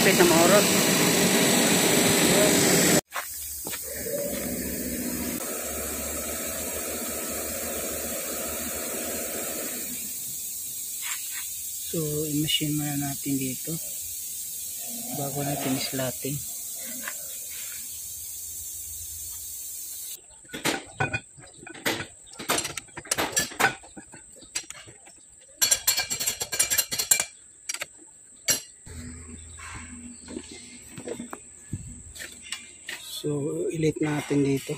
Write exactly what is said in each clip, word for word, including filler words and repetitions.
malapit na maurot. So, i-machine muna natin dito bago natin islating. So, ilit natin dito.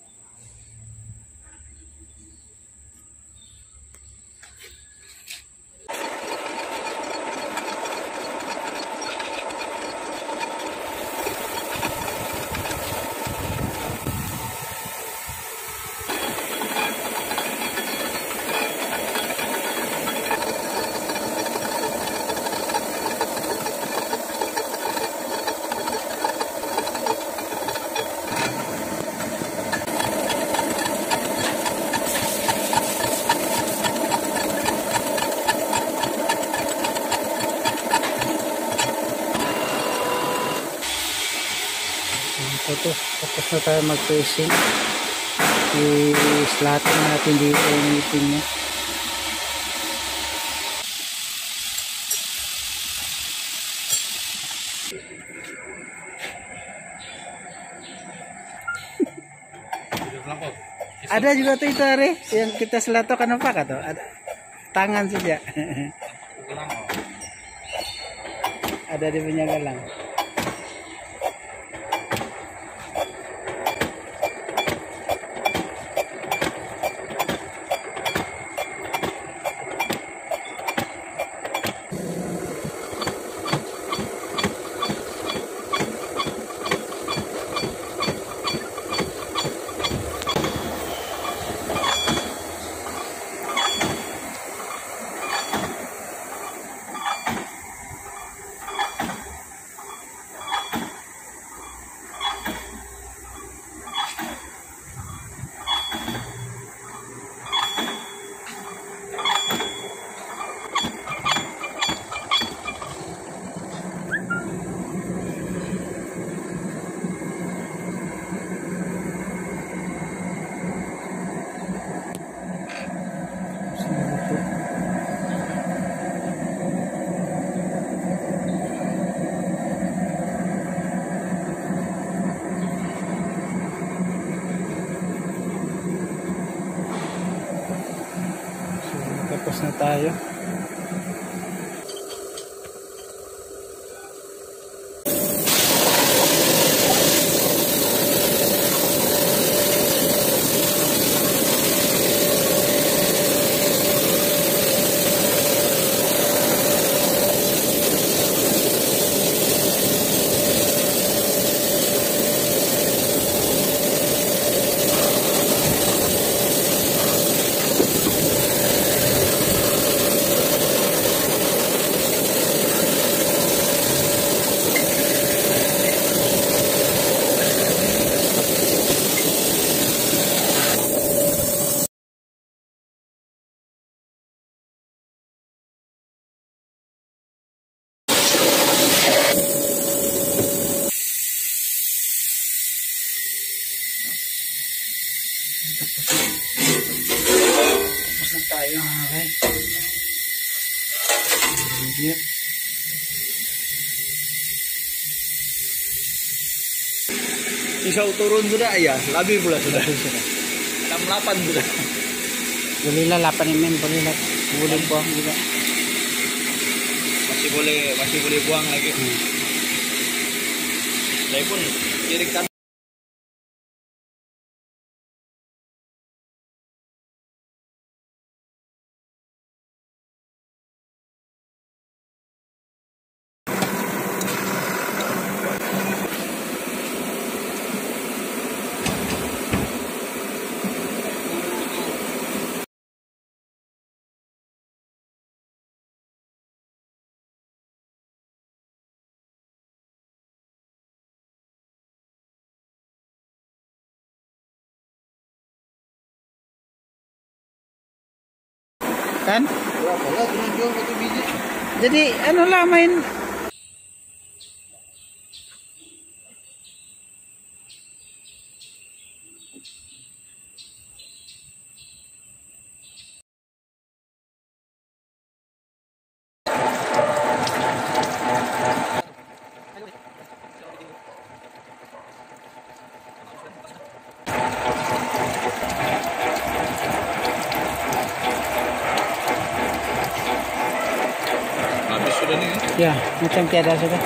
Ito, tapos na tayo mag-pressing. I-slating natin dito yung ipin niya. Ada juga tuh itu Ari, yang kita selatok kan apa kata? Ada tangan saja. Ada di punya galang. Tapos na tayo. Tapos na tayo. Okay. Yep. Bisa turun sudah ya, lebih pula sudah. enam puluh delapan sudah. Boleh lah delapan mm, boleh lah. Boleh buang juga. Masih boleh, masih boleh buang lagi. Hmm. Saya pun kiri kanan. Kan? Berapa lah tunjuk satu biji? Jadi anu lah main Yan, macam tiada sudah.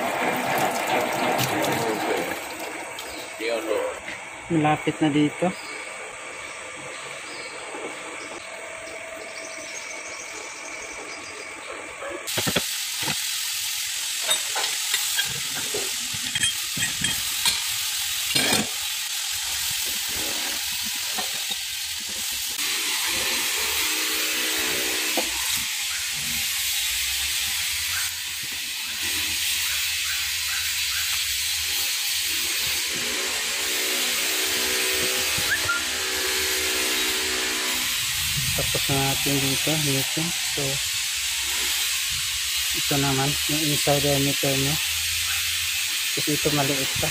Malapit na dito. Tapos na natin dito, dito. So, ito naman, yung inside diameter niya. Kasi ito maliit pa.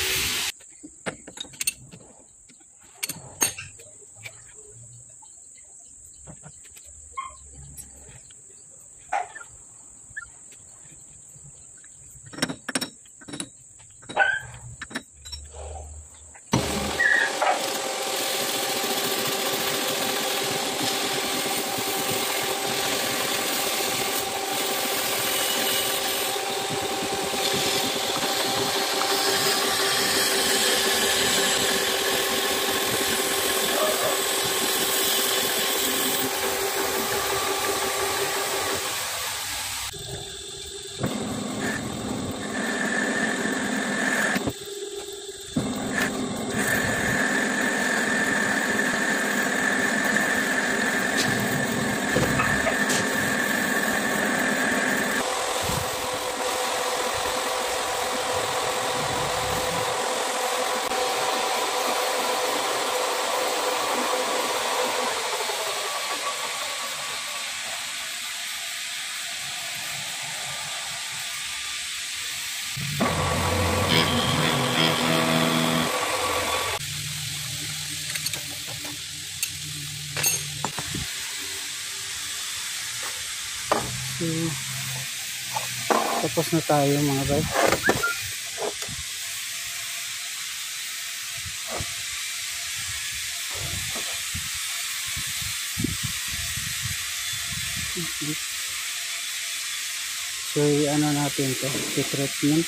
So, tapos na tayo mga bay. So, ano natin to, treatment.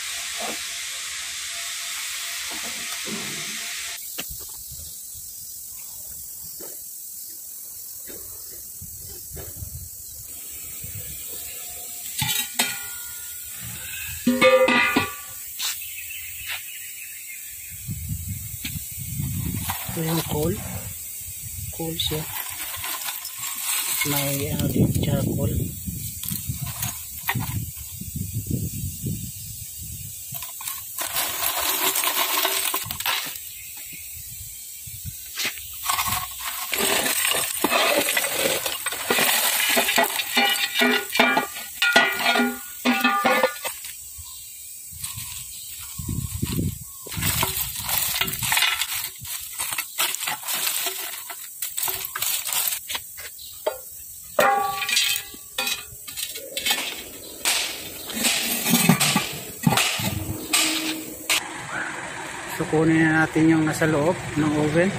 Ito yung coal. Coal siya. May ano din, charcoal. So kunin na natin yung nasa loob ng oven.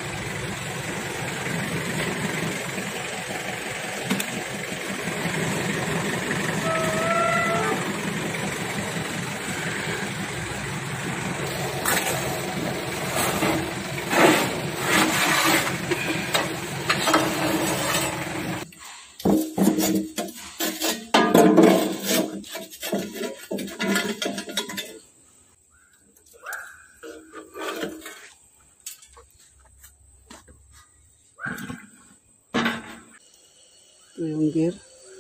Ito yung gear.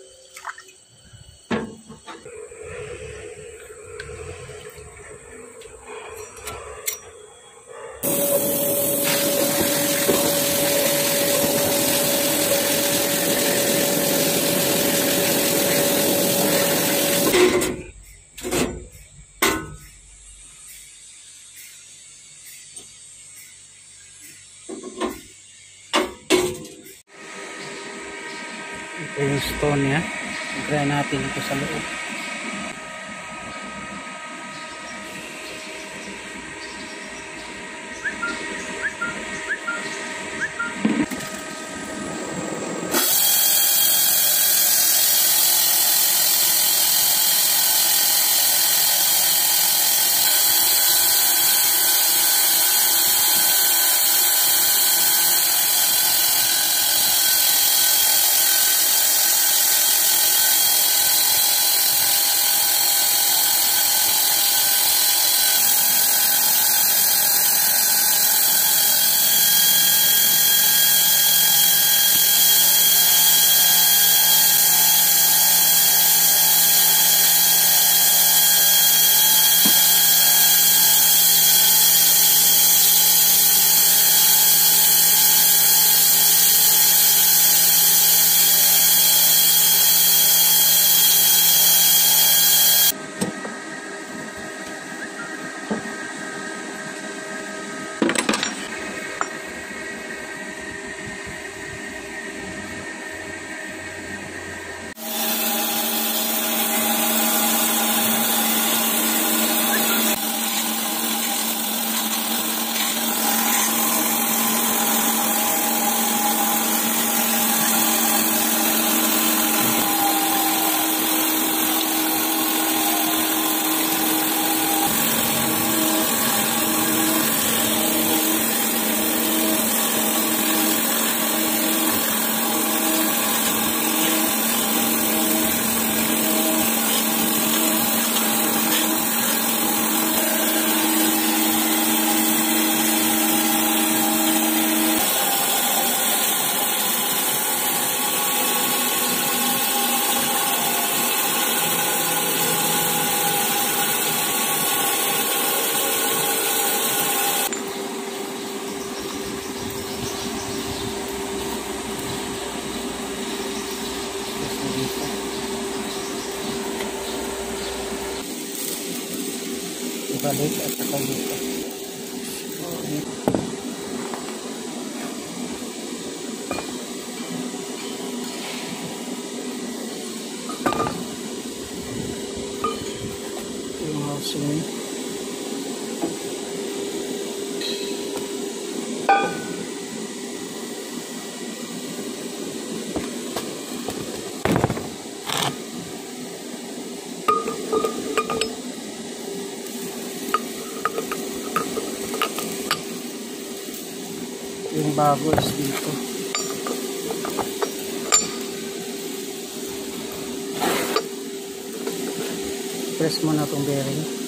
Ito yung stone niya. Try natin ito sa loob. balik at saka dito. Yung housing. Yung bago is dito. Press mo na itong bearing.